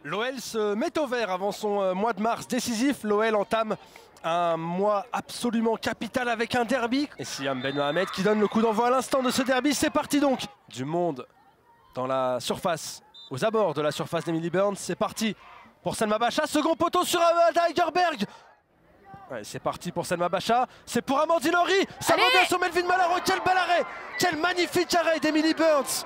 L'OL se met au vert avant son mois de mars décisif. L'OL entame un mois absolument capital avec un derby. Et Siam Ben Mohamed qui donne le coup d'envoi à l'instant de ce derby. C'est parti donc. Du monde dans la surface, aux abords de la surface d'Emily Burns. C'est parti pour Salma Bacha. Second poteau sur Ada Hegerberg. Ouais, c'est parti pour Salma Bacha. C'est pour Amandine Henry. Ça va bien sur Melvin Malaro. Quel bel arrêt. Quel magnifique arrêt d'Emily Burns.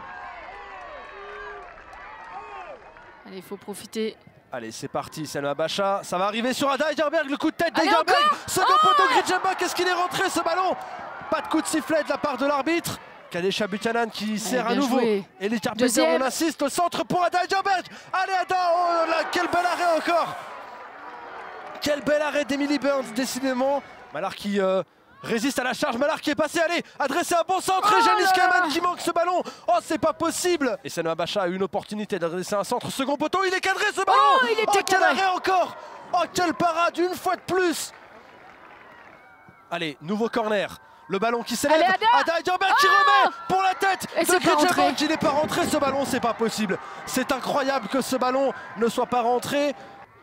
Allez, il faut profiter. Allez, c'est parti, Salma Bacha. Ça va arriver sur Ada Hegerberg, le coup de tête d'Hegerberg. Second poteau, Gridjemba, qu'est-ce qu'il est rentré ce ballon? Pas de coup de sifflet de la part de l'arbitre. Kadesha Buchanan qui sert à nouveau. Et les Carpenter, on assiste au centre pour Ada Hegerberg. Allez, Ada, oh là, quel bel arrêt encore. Quel bel arrêt d'Emily Burns, décidément. Malard qui résiste à la charge, Malard qui est passé, allez, adressé un bon centre, et Janice Kaman qui manque ce ballon. Oh, c'est pas possible. Et Salma Bacha a eu une opportunité d'adresser un centre, second poteau, il est cadré ce ballon. Oh, il était quel arrêt encore. Oh, quelle parade, une fois de plus. Allez, nouveau corner. Le ballon qui s'élève, Ada Hegerberg qui remet pour la tête de Gridjemba qui n'est pas rentré. Ce ballon, c'est pas possible. C'est incroyable que ce ballon ne soit pas rentré.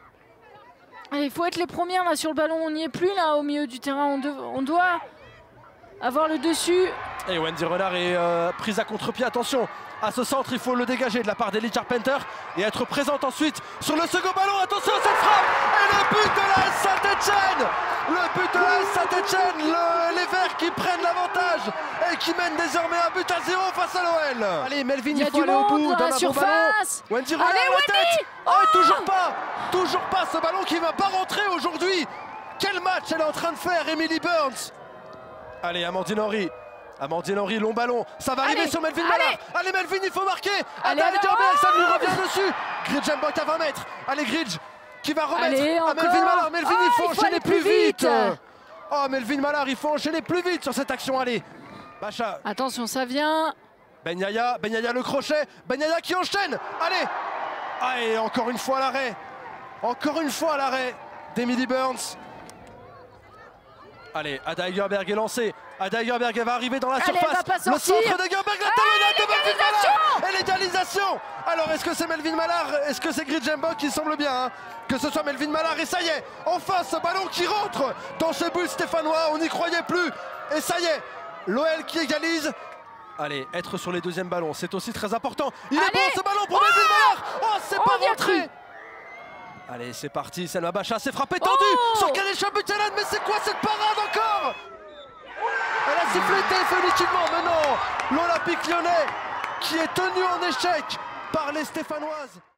Il faut être les premières là sur le ballon, on n'y est plus là au milieu du terrain, on doit avoir le dessus. Et Wendy Renard est prise à contre-pied, attention à ce centre, il faut le dégager de la part d'Ellie Carpenter et être présente ensuite sur le second ballon, attention à cette frappe. Et le but de la Saint-Etienne. Le but de la Saint-Etienne, les Verts qui prennent l'avantage et qui mènent désormais un but à 0 face à l'OL. Allez Melvin, il faut aller au bout dans la surface. Wendy Renard la tête. Oh, toujours pas ce ballon qui va pas rentrer aujourd'hui. Quel match elle est en train de faire, Emily Burns. Allez, Amandine Henry. Amandine Henry, long ballon. Ça va arriver sur Melvin Malard. Allez, Melvin, il faut marquer. Ada Hegerberg, ça lui revient dessus. Gridjemba à 20 mètres. Allez, Gridj qui va remettre à Melvin Malard. Melvin, il faut enchaîner plus vite. Oh, Melvin Malard, il faut enchaîner plus vite sur cette action. Allez, Bacha. Attention, ça vient. Ben Yaya le crochet. Ben Yaya qui enchaîne. Allez. Allez, encore une fois à l'arrêt. Encore une fois à l'arrêt d'Emily Burns. Allez, Ada Hegerberg est lancée. Ada Hegerberg va arriver dans la surface. Le centre d'Hegerberg, la talonnade de Melvin Malard. Et l'égalisation. Alors, est-ce que c'est Melvin Malard? Est-ce que c'est Gridjemba qui semble bien que ce soit Melvin Malard? Et ça y est, enfin ce ballon qui rentre dans ce but stéphanois. On n'y croyait plus. Et ça y est, l'OL qui égalise. Allez, être sur les deuxièmes ballons, c'est aussi très important. Il est bon ce ballon pour Melvin Malard. Oh, c'est pas rentré. Allez, c'est parti, Salma Bacha s'est frappé tendu sur Kadesha Buchanan, mais c'est quoi cette parade encore? Elle a sifflé définitivement, mais non, l'Olympique Lyonnais qui est tenu en échec par les Stéphanoises.